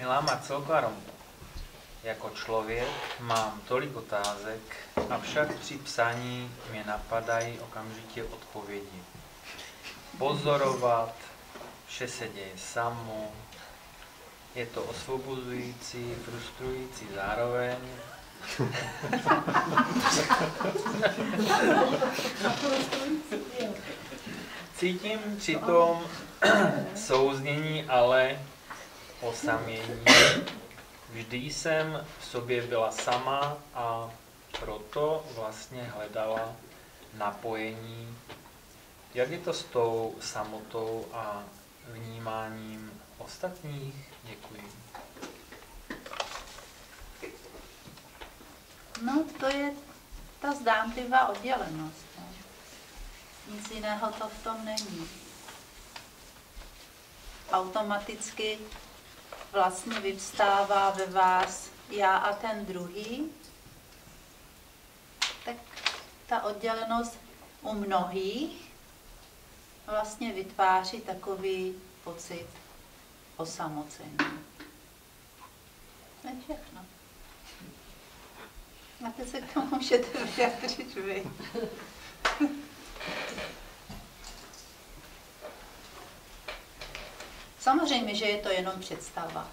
Milá Marcelko a Romko, jako člověk mám tolik otázek, avšak při psaní mě napadají okamžitě odpovědi. Pozorovat, vše se děje samo, je to osvobozující, frustrující zároveň. Cítím přitom souznění, ale osamění. Vždy jsem v sobě byla sama a proto vlastně hledala napojení. Jak je to s tou samotou a vnímáním ostatních? Děkuji. No, to je ta zdánlivá oddělenost. No. Nic jiného to v tom není. Automaticky vlastně vyvstává ve vás já a ten druhý, tak ta oddělenost u mnohých vlastně vytváří takový pocit osamocení. To je všechno. A teď se k tomu můžete vyjádřit vy. Samozřejmě, že je to jenom představa.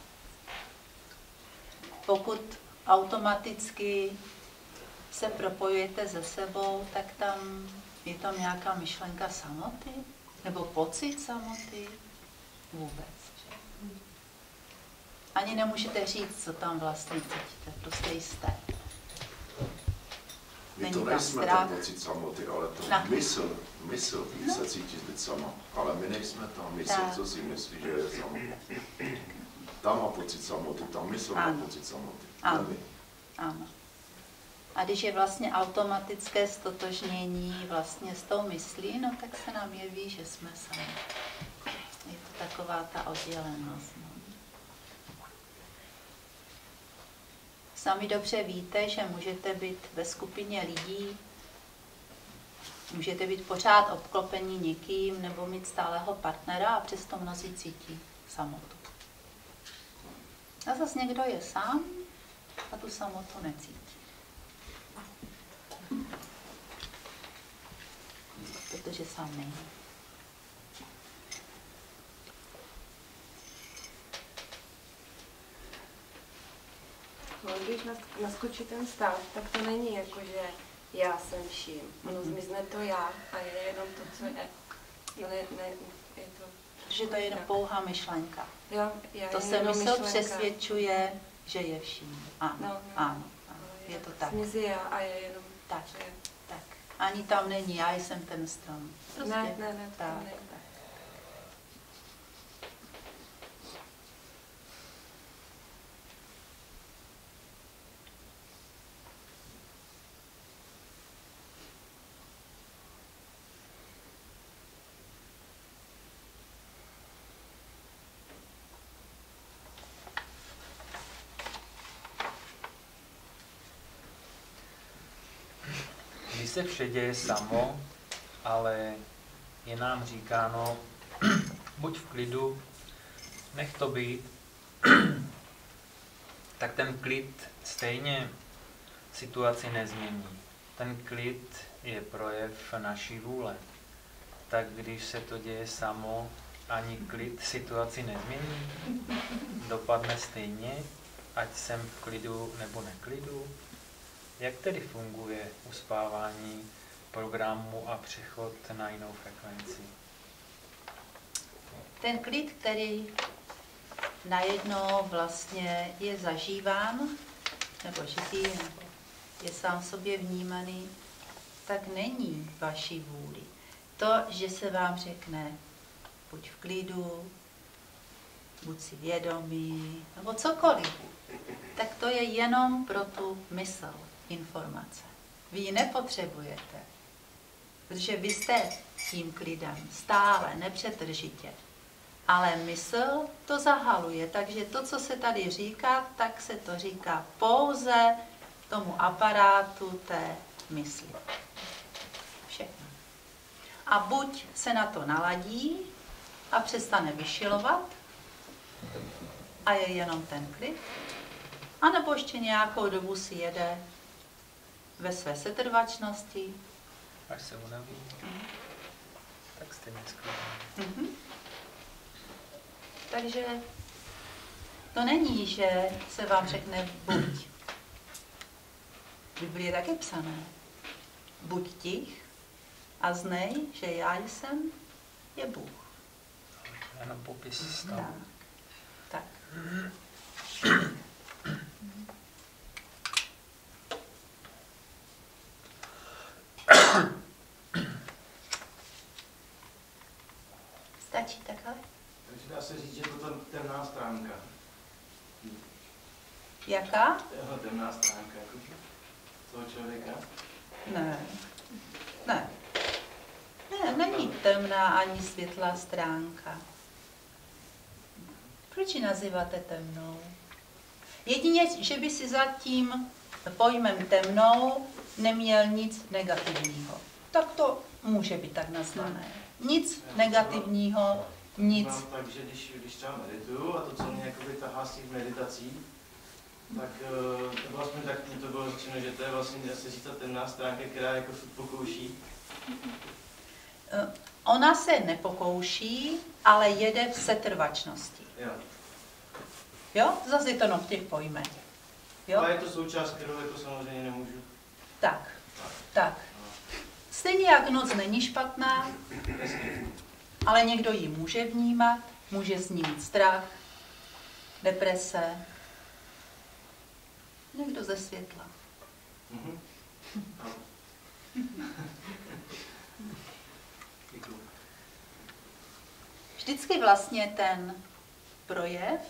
Pokud automaticky se propojujete se sebou, tak tam je tam nějaká myšlenka samoty? Nebo pocit samoty? Vůbec. Že? Ani nemůžete říct, co tam vlastně cítíte. Prostě jste. My to nejsme ten pocit samoty, ale to mysl se cítí být sama. Ale my nejsme ta mysl, co si myslí, že je sama. Ta má pocit samoty, ta mysl má pocit samoty. Ano. Ano. A když je vlastně automatické stotožnění vlastně s tou myslí, no tak se nám jeví, že jsme sami. Je to taková ta oddělenost. No. Sami dobře víte, že můžete být ve skupině lidí, můžete být pořád obklopení někým nebo mít stálého partnera a přesto mnozí cítí samotu. A zase někdo je sám a tu samotu necítí. Protože sám není. Když naskočí ten stav, tak to není jako, že já jsem vším. Ono zmizne to já a je jenom to, co je. Je to... Protože to je jenom pouhá myšlenka. Jo, to se mysl přesvědčuje, že je vším. Ano, ano, je to tak. Zmizí já a je jenom tak. Tak. Ani tam není, já jsem ten strom. Prostě. Ne, to tam není. Když se vše děje samo, ale je nám říkáno, buď v klidu, nech to být, tak ten klid stejně situaci nezmění. Ten klid je projev naší vůle. Tak když se to děje samo, ani klid situaci nezmění, dopadne stejně, ať jsem v klidu nebo neklidu. Jak tedy funguje uspávání programu a přechod na jinou frekvenci? Ten klid, který najednou vlastně je zažíván, nebo žitý, nebo je sám sobě vnímaný, tak není vaší vůli. To, že se vám řekne, buď v klidu, buď si vědomý, nebo cokoliv, tak to je jenom pro tu mysl. Informace. Vy ji nepotřebujete, protože vy jste tím klidem stále, nepřetržitě. Ale mysl to zahaluje, takže to, co se tady říká, tak se to říká pouze tomu aparátu té mysli. Všechno. A buď se na to naladí a přestane vyšilovat, a je jenom ten klid, anebo ještě nějakou dobu si jede ve své setrvačnosti. Až se unaví, tak stejně sklidný. Takže to není, že se vám řekne buď. V Biblii je také psané. Buď tich a znej, že já jsem je Bůh. Jenom popis stavu. Tak. Stačí takhle? Takže dá se říct, že to tam temná stránka. Jaká? Jeho temná stránka, jako toho člověka. Ne. Ne. Ne, není temná ani světlá stránka. Proč ji nazýváte temnou? Jedině, že by si za tím pojmem temnou neměl nic negativního. Tak to může být tak nazvané. Nic negativního, nic. Takže když třeba medituju a to, co mě jakoby tahá z těch meditací, tak to bylo aspoň tak, to bylo řečeno, že to je vlastně, dá se říct, ta temná stránka, která jako pokouší. Ona se nepokouší, ale jede v setrvačnosti. Jo. Jo? Zase je to jenom v těch pojmech. Jo? Ale je to součást, kterou jako samozřejmě nemůžu. Tak. Stejně jak noc není špatná, ale někdo ji může vnímat, může z ní mít strach, deprese, někdo ze světla. Vždycky vlastně ten projev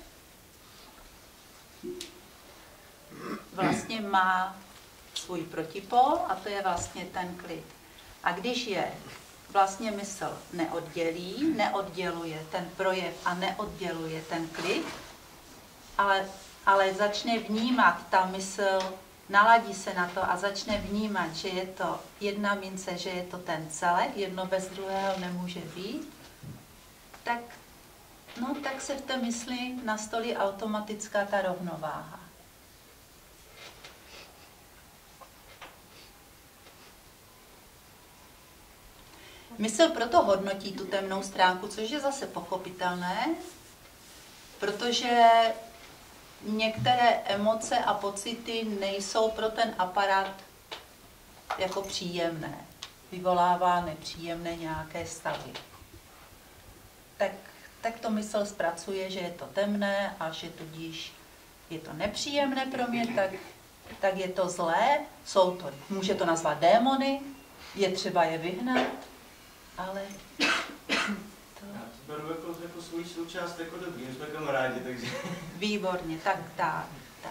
vlastně má svůj protipol a to je vlastně ten klid. A když je vlastně mysl neodděluje ten projev a neodděluje ten klid, ale začne vnímat ta mysl, naladí se na to a začne vnímat, že je to jedna mince, že je to ten celek, jedno bez druhého nemůže být, tak se v té mysli nastolí automatická ta rovnováha. Mysl proto hodnotí tu temnou stránku, což je zase pochopitelné, protože některé emoce a pocity nejsou pro ten aparát jako příjemné. Vyvolává nepříjemné nějaké stavy. Tak to mysl zpracuje, že je to temné a že tudíž je to nepříjemné pro mě, tak je to zlé. Může to nazvat démony, je třeba je vyhnat, ale to... Já to beru jako svůj součást, jako dobrý, my jsme kamarádi, takže... Výborně, tak.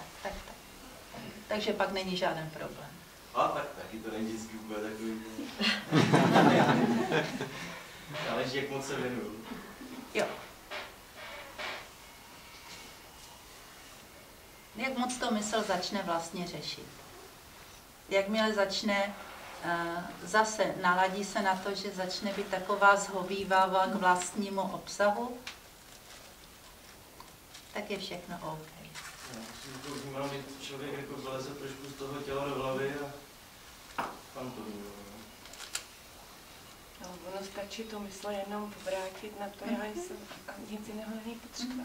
Takže pak není žádný problém. A tak taky to není vždycky úplně takový. Záleží, jak moc se věnuju. Jo. Jak moc to mysl začne vlastně řešit. Jakmile začne, zase naladí se na to, že začne být taková zhovívavá k vlastnímu obsahu, tak je všechno OK. Vnímám, že člověk jako vyleze trošku z toho těla do hlavy a tam to vnímám. No, ono stačí to mysl jenom obrátit na to, já jsem a nic jiného není potřeba.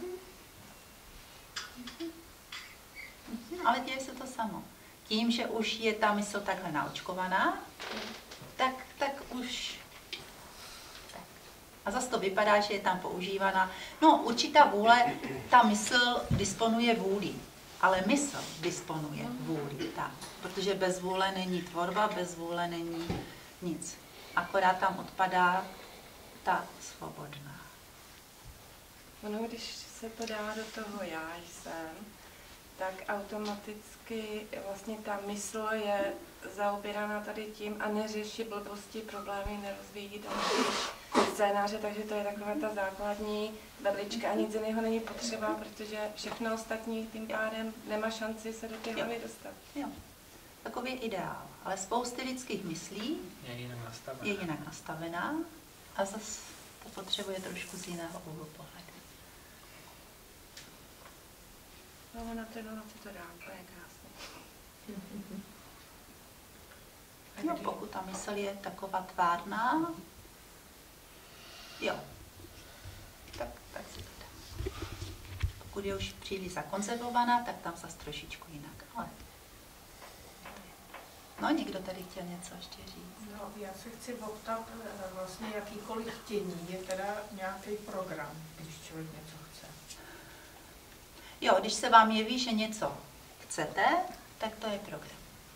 Ale děje se to samo. Tím, že už je ta mysl takhle naočkovaná, tak už... Tak. A zase to vypadá, že je tam používaná. No, určitá vůle, ta mysl disponuje vůlí, ale mysl disponuje vůlí, tak. Protože bez vůle není tvorba, bez vůle není nic. Akorát tam odpadá ta svobodná. Ono, když se to dá do toho já jsem, tak automaticky vlastně ta mysl je zaobírána tady tím a neřeší blbosti, problémy, nerozvíjí další scénáře, takže to je taková ta základní berlička a nic jiného není potřeba, protože všechno ostatní tím pádem nemá šanci se do té hlavy dostat. Jo, takový je ideál, ale spousty lidských myslí je jinak nastavená a zase to potřebuje trošku z jiného úhlu pohledu. No, na té noci to dá úplně krásně. No, pokud ta mysl je taková tvárná, jo, tak si to dá. Pokud je už příliš zakonzervovaná, tak tam zase trošičku jinak. Ale no, někdo tady chtěl něco ještě říct. No, já se chci optat, vlastně jakýkoliv chtění je teda nějaký program, když člověk něco chce. Jo, když se vám jeví, že něco chcete, tak to je program.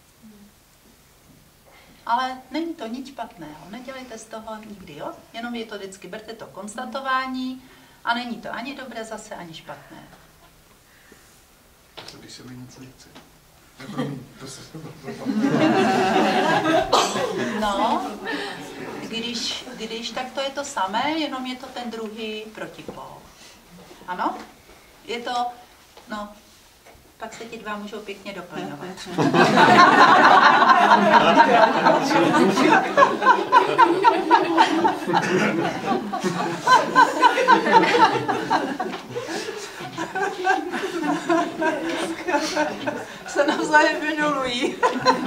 Ale není to nic špatného, nedělejte z toho nikdy, jo? Jenom je to vždycky, berte to konstatování a není to ani dobré zase, ani špatné. Co když se mi něco nechce? No, když tak to je to samé, jenom je to ten druhý protipol. Ano? Je to, no, pak se ti dva můžou pěkně doplňovat. Se navzájem vynulují.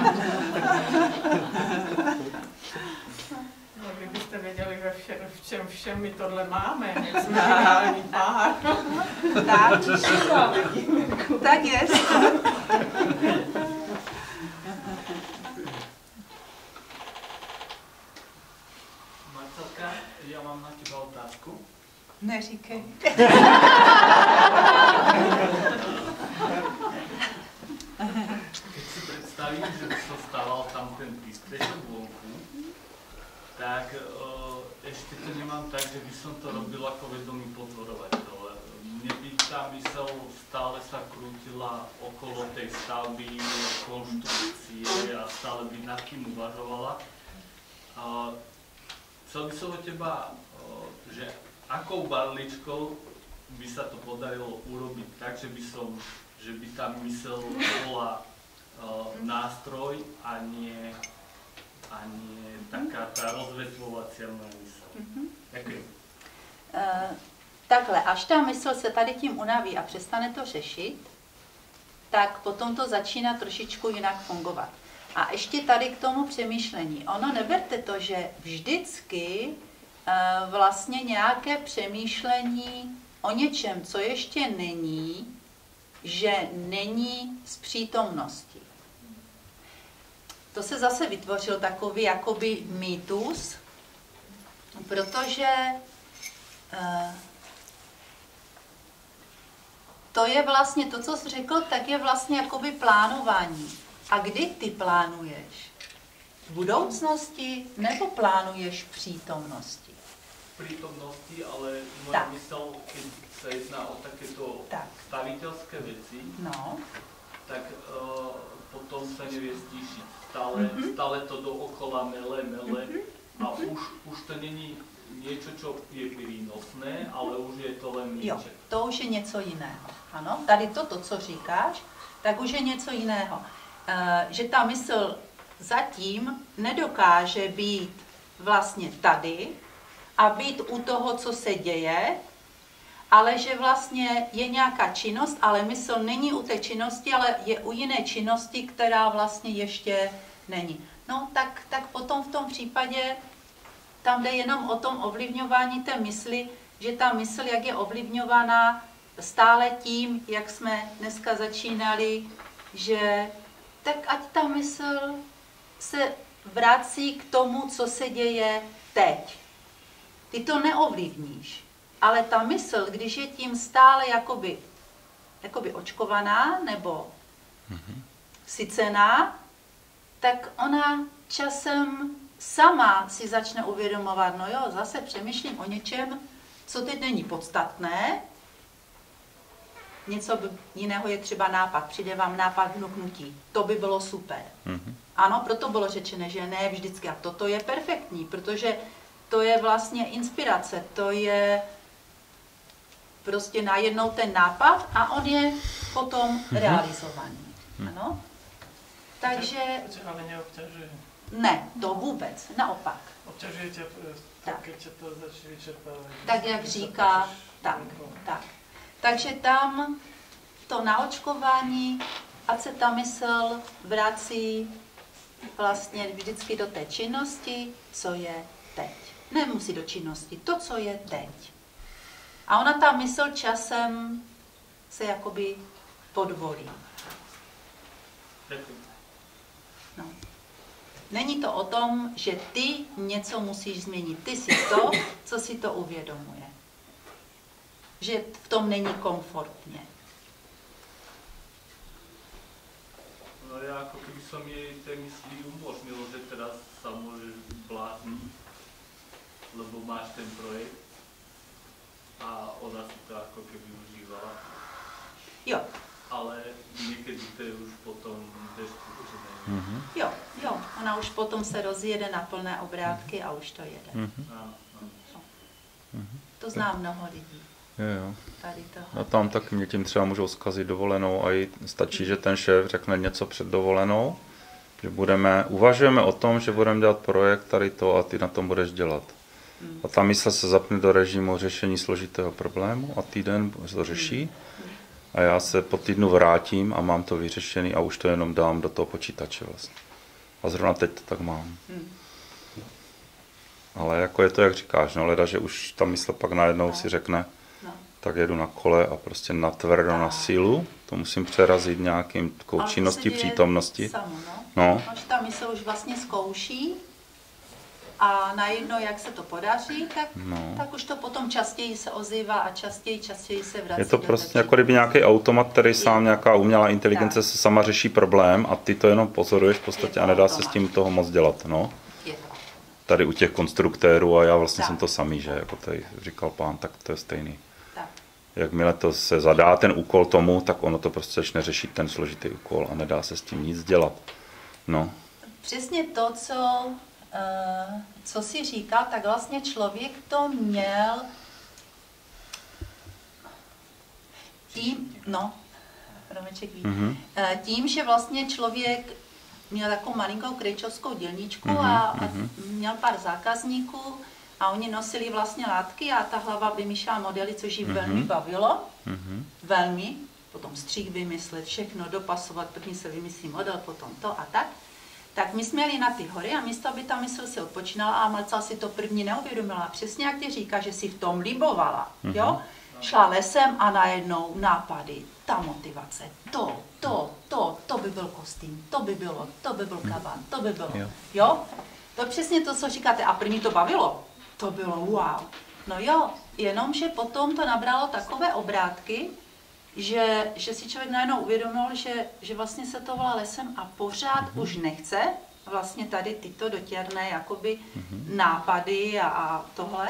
No, kdybyste věděli, v čem všem my tohle máme, jsme ideální pár. Tak jest. Marcelka, já mám na teba otázku. Neříkej. Keď si predstavím, že by sa stával tam ten príspevok vonku, tak ešte to nemám tak, že by som to robil ako vedomý pozorovateľ. Mne by tá mysel stále sa krútila okolo tej stavby, konštrukcie a stále by nad tým uvažovala. Chcel by som od teba, že akou barličkou by sa to podarilo urobiť tak, že by tá mysel bola nástroj a nie taká tá rozvetvovacia mysl. Ďakujem. Takhle, až ta mysl se tady tím unaví a přestane to řešit, tak potom to začíná trošičku jinak fungovat. A ještě tady k tomu přemýšlení. Ono, neberte to, že vždycky vlastně nějaké přemýšlení o něčem, co ještě není, že není z přítomnosti. To se zase vytvořil takový jakoby mýtus, protože to je vlastně to, co jsi řekl, tak je vlastně jakoby plánování. A kdy ty plánuješ? V budoucnosti nebo plánuješ v přítomnosti? V prítomnosti, ale moja mysl, keď sa jedná o takéto staviteľské veci, tak potom sa nevie stíšiť. Stále to dookola mele a už to není niečo, čo je prínosné, ale už je to len niečo. Jo, to už je něco jiného. Ano, tady toto, co říkáš, tak už je něco jiného. Že ta mysl zatím nedokáže být vlastně tady a být u toho, co se děje, ale že vlastně je nějaká činnost, ale mysl není u té činnosti, ale je u jiné činnosti, která vlastně ještě není. No, tak potom v tom případě tam jde jenom o tom ovlivňování té mysli, že ta mysl, jak je ovlivňovaná stále tím, jak jsme dneska začínali, že tak ať ta mysl se vrací k tomu, co se děje teď. Ty to neovlivníš, ale ta mysl, když je tím stále jakoby očkovaná nebo sycená, tak ona časem sama si začne uvědomovat, no jo, zase přemýšlím o něčem, co teď není podstatné. Něco jiného je třeba nápad, přijde vám nápad vnuknutí, to by bylo super. Ano, proto bylo řečené, že ne vždycky. A toto je perfektní, protože to je vlastně inspirace, to je prostě najednou ten nápad a on je potom realizovaný. Ano? Takže... Ale neobťažuje. Ne, to vůbec, naopak. Obťažuje tě, když to začne vyčerpávat. Tak, jak říká, tak. Takže tam to naočkování, ať se ta mysl vrací vlastně vždycky do té činnosti, co je teď. Nemusí do činnosti, to, co je teď. A ona ta mysl časem se jakoby podvolí. No. Není to o tom, že ty něco musíš změnit. Ty jsi to, co si to uvědomuje. Že v tom není komfortně. No ja ako keby som jej tej mysli umožnil, že teraz sa môžeš blázniť, lebo máš ten projekt a ona si to ako keby užívala. Jo. Ale niekedy to je už potom destrukčné. Jo, ona už potom se rozjede na plné obrátky a už to jede. To zná mnoho lidí. Jo. Tady toho. A tam taky mě tím třeba můžou zkazit dovolenou a stačí, že ten šéf řekne něco před dovolenou, že uvažujeme o tom, že budeme dělat projekt tady to a ty na tom budeš dělat. A ta mysl se zapne do režimu řešení složitého problému a týden to řeší a já se po týdnu vrátím a mám to vyřešený a už to jenom dám do toho počítače vlastně. A zrovna teď to tak mám. Ale jako je to, jak říkáš, no leda, že už ta mysl pak najednou si řekne, tak jedu na kole a prostě natvrdo na sílu, to musím přerazit nějakým takovou činností přítomnosti. No. Ta mysl už vlastně zkouší a najednou, jak se to podaří, tak už to potom častěji se ozývá a častěji se vrací. Je to prostě jako kdyby nějaký automat, který sám nějaká umělá inteligence se sama řeší problém a ty to jenom pozoruješ v podstatě a nedá se s tím toho moc dělat. No. Tady u těch konstruktérů a já vlastně jsem to samý, že jako tady říkal pán, tak to je stejný. Jakmile to se zadá ten úkol tomu, tak ono to prostě začne řešit ten složitý úkol a nedá se s tím nic dělat. No. Přesně to, co jsi říkal, tak vlastně člověk to měl tím, že vlastně člověk měl takovou malinkou krejčovskou dělničku a měl pár zákazníků, a oni nosili vlastně látky a ta hlava vymýšlela modely, což jí velmi bavilo. Velmi. Potom střih vymyslet, všechno dopasovat, první se vymyslí model, potom to a tak. Tak my jsme jeli na ty hory a místo, aby ta mysl si odpočínala a Marcela si to první neuvědomila. Přesně jak ty říká, že si v tom libovala. Jo? Šla lesem a najednou nápady, ta motivace, to by byl kostým, to by byl kabán, to by bylo. Jo? To je přesně to, co říkáte. A první to bavilo. To bylo wow. No jo, jenomže potom to nabralo takové obrátky, že si člověk najednou uvědomil, že vlastně se to volá lesem a pořád už nechce vlastně tady tyto dotěrné jakoby nápady a tohle,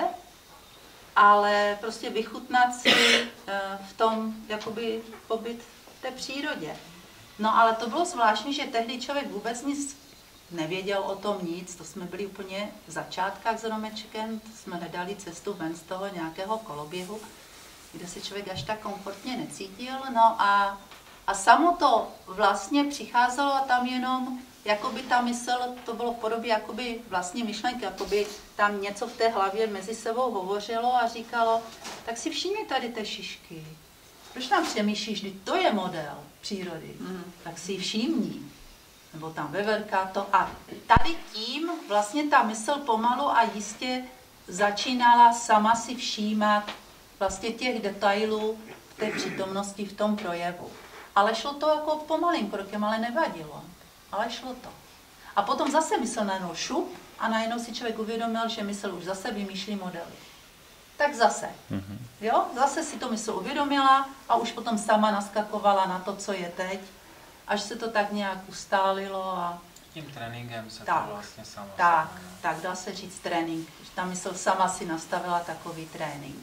ale prostě vychutnat si v tom jakoby pobyt v té přírodě. No ale to bylo zvláštní, že tehdy člověk vůbec nic nevěděl o tom nic, to jsme byli úplně v začátkách s Romečkem, jsme nedali cestu ven z toho nějakého koloběhu, kde se člověk až tak komfortně necítil, no a samo to vlastně přicházelo a tam jenom, jakoby ta mysl, to bylo v podobě jakoby vlastní myšlenky, jakoby tam něco v té hlavě mezi sebou hovořilo a říkalo, tak si všimni tady té šišky, proč tam přemýšlíš, že to je model přírody, tak si ji všimni. Nebo tam veverka to. A tady tím vlastně ta mysl pomalu a jistě začínala sama si všímat vlastně těch detailů v té přítomnosti v tom projevu. Ale šlo to jako pomalým krokem, ale nevadilo. Ale šlo to. A potom zase mysl najednou šup a najednou si člověk uvědomil, že mysl už zase vymýšlí modely. Tak zase. Jo? Zase si to mysl uvědomila a už potom sama naskakovala na to, co je teď. Až se to tak nějak ustálilo a... Tím tréninkem se tak, to vlastně samo... Tak, dá se říct trénink. Ta mysl sama si nastavila takový trénink.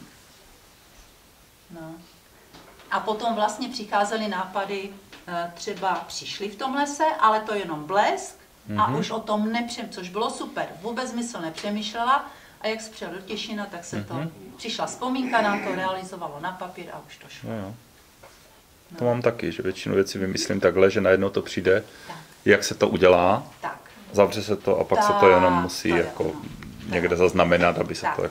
No. A potom vlastně přicházely nápady, třeba přišli v tom lese, ale to jenom blesk a už o tom což bylo super. Vůbec mysl nepřemýšlela a jak se přijel do Těšina, tak se to... Přišla vzpomínka na to, realizovalo na papír a už to šlo. No. To mám taky, že většinu věcí vymyslím takhle, že najednou to přijde, jak se to udělá, zavře se to a pak se to jenom musí jako někde zaznamenat, aby se to jako